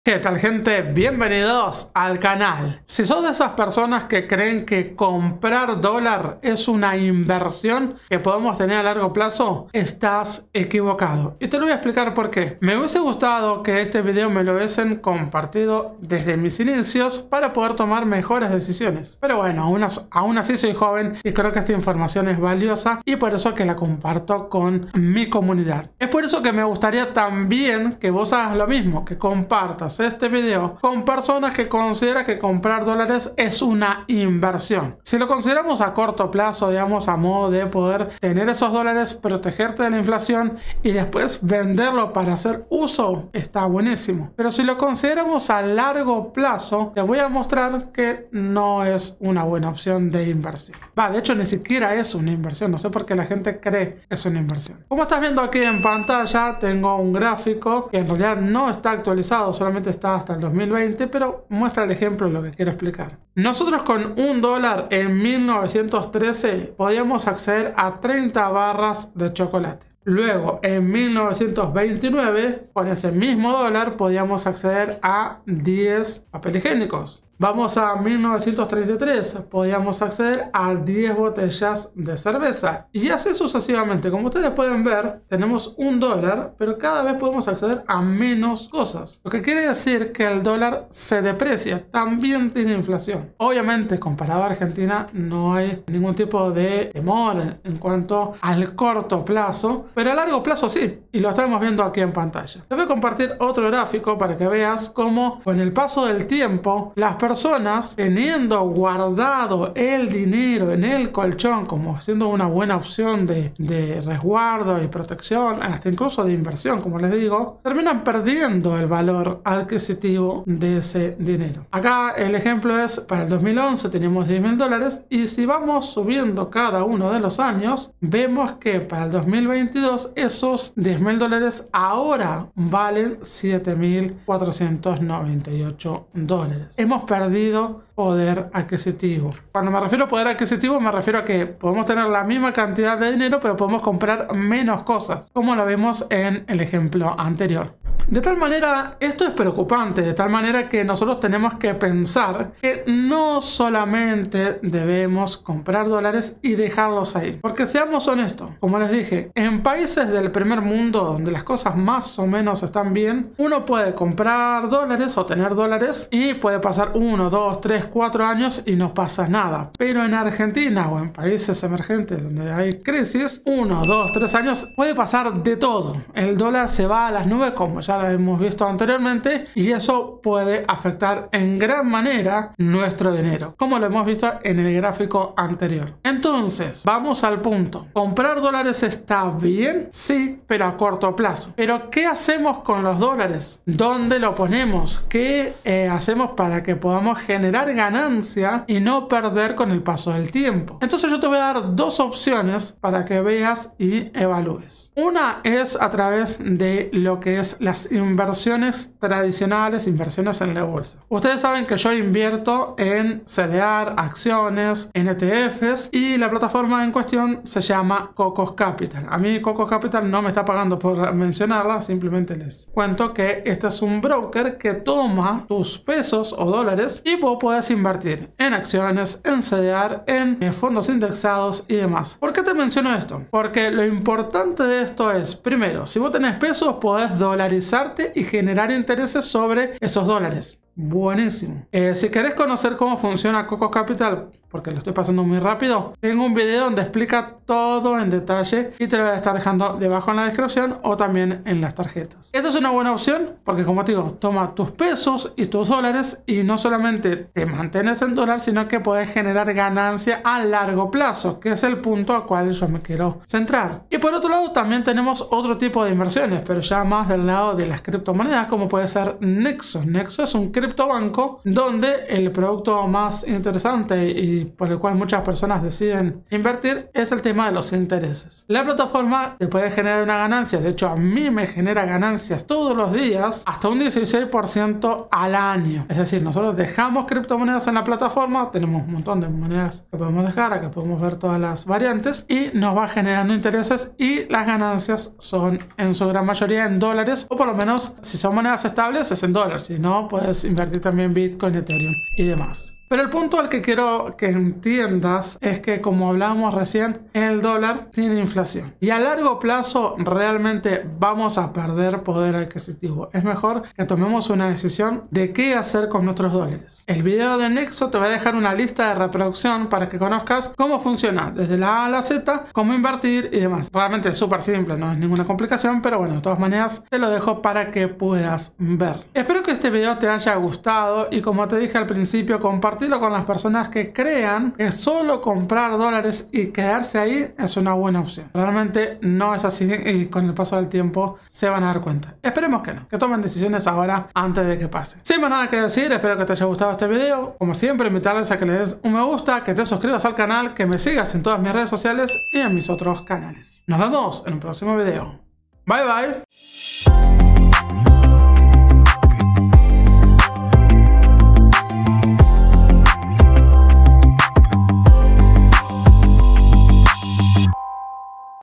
¿Qué tal, gente? Bienvenidos al canal. Si sos de esas personas que creen que comprar dólar es una inversión que podemos tener a largo plazo, estás equivocado. Y te lo voy a explicar por qué. Me hubiese gustado que este video me lo hubiesen compartido desde mis inicios para poder tomar mejores decisiones. Pero bueno, aún así soy joven y creo que esta información es valiosa y por eso que la comparto con mi comunidad. Es por eso que me gustaría también que vos hagas lo mismo, que compartas este video con personas que consideran que comprar dólares es una inversión. Si lo consideramos a corto plazo, digamos, a modo de poder tener esos dólares, protegerte de la inflación y después venderlo para hacer uso, está buenísimo. Pero si lo consideramos a largo plazo, te voy a mostrar que no es una buena opción de inversión. De hecho, ni siquiera es una inversión. No sé por qué la gente cree que es una inversión. Como estás viendo aquí en pantalla, tengo un gráfico que en realidad no está actualizado, solamente está hasta el 2020, pero muestra el ejemplo de lo que quiero explicar. Nosotros con $1 en 1913 podíamos acceder a 30 barras de chocolate. Luego, en 1929, con ese mismo dólar podíamos acceder a 10 papel higiénicos. Vamos a 1933, podíamos acceder a 10 botellas de cerveza. Y así sucesivamente. Como ustedes pueden ver, tenemos $1, pero cada vez podemos acceder a menos cosas. Lo que quiere decir que el dólar se deprecia, también tiene inflación. Obviamente, comparado a Argentina, no hay ningún tipo de temor en cuanto al corto plazo, pero a largo plazo sí, y lo estamos viendo aquí en pantalla. Te voy a compartir otro gráfico para que veas cómo con el paso del tiempo, las personas teniendo guardado el dinero en el colchón como siendo una buena opción de resguardo y protección, hasta incluso de inversión, como les digo, terminan perdiendo el valor adquisitivo de ese dinero. Acá el ejemplo es para el 2011 teníamos $10.000 y si vamos subiendo cada uno de los años, vemos que para el 2022 esos $10.000 ahora valen $7.498. Hemos perdido poder adquisitivo. Cuando me refiero a poder adquisitivo, me refiero a que podemos tener la misma cantidad de dinero, pero podemos comprar menos cosas, como lo vimos en el ejemplo anterior. De tal manera, esto es preocupante, de tal manera que nosotros tenemos que pensar que no solamente debemos comprar dólares y dejarlos ahí. Porque seamos honestos, como les dije, en países del primer mundo, donde las cosas más o menos están bien, uno puede comprar dólares o tener dólares y puede pasar 1, 2, 3, 4 años y no pasa nada. Pero en Argentina o en países emergentes donde hay crisis, 1, 2, 3 años puede pasar de todo. El dólar se va a las nubes, como ya lo hemos visto anteriormente, y eso puede afectar en gran manera nuestro dinero, como lo hemos visto en el gráfico anterior. Entonces, vamos al punto. ¿Comprar dólares está bien? Sí, pero a corto plazo. Pero ¿qué hacemos con los dólares? ¿Dónde lo ponemos? ¿Qué hacemos para que podamos generar ganancia y no perder con el paso del tiempo? Entonces yo te voy a dar dos opciones para que veas y evalúes. Una es a través de lo que es las inversiones tradicionales, inversiones en la bolsa. Ustedes saben que yo invierto en CDR, acciones, en ETFs y la plataforma en cuestión se llama Cocos Capital. A mí Cocos Capital no me está pagando por mencionarla, simplemente les cuento que este es un broker que toma tus pesos o dólares y vos podés invertir en acciones, en CDR, en fondos indexados y demás. ¿Por qué te menciono esto? Porque lo importante de esto es, primero, si vos tenés pesos podés dolarizarte y generar intereses sobre esos dólares. Buenísimo. Si querés conocer cómo funciona Cocos Capital, porque lo estoy pasando muy rápido, tengo un video donde explica todo en detalle y te lo voy a estar dejando debajo en la descripción o también en las tarjetas. Esto es una buena opción porque, como te digo, toma tus pesos y tus dólares y no solamente te mantienes en dólar, sino que puedes generar ganancia a largo plazo, que es el punto al cual yo me quiero centrar. Y por otro lado también tenemos otro tipo de inversiones, pero ya más del lado de las criptomonedas, como puede ser Nexo. Nexo es un criptobanco, donde el producto más interesante y por el cual muchas personas deciden invertir es el tema de los intereses. La plataforma te puede generar una ganancia, de hecho a mí me genera ganancias todos los días, hasta un 16% al año. Es decir, nosotros dejamos criptomonedas en la plataforma, tenemos un montón de monedas que podemos dejar, acá podemos ver todas las variantes y nos va generando intereses y las ganancias son en su gran mayoría en dólares, o por lo menos si son monedas estables es en dólares, si no puedes invertir también Bitcoin, Ethereum y demás. Pero el punto al que quiero que entiendas es que, como hablábamos recién, el dólar tiene inflación y a largo plazo realmente vamos a perder poder adquisitivo. Es mejor que tomemos una decisión de qué hacer con nuestros dólares. El video de Nexo te va a dejar una lista de reproducción para que conozcas cómo funciona desde la A a la Z, cómo invertir y demás. Realmente es súper simple, no es ninguna complicación, pero bueno, de todas maneras te lo dejo para que puedas ver. Espero que este video te haya gustado y, como te dije al principio, compartirlo con las personas que crean que solo comprar dólares y quedarse ahí es una buena opción. Realmente no es así y con el paso del tiempo se van a dar cuenta. Esperemos que no, que tomen decisiones ahora antes de que pase. Sin más nada que decir, espero que te haya gustado este video. Como siempre, invitarles a que le des un me gusta, que te suscribas al canal, que me sigas en todas mis redes sociales y en mis otros canales. Nos vemos en un próximo video. Bye bye.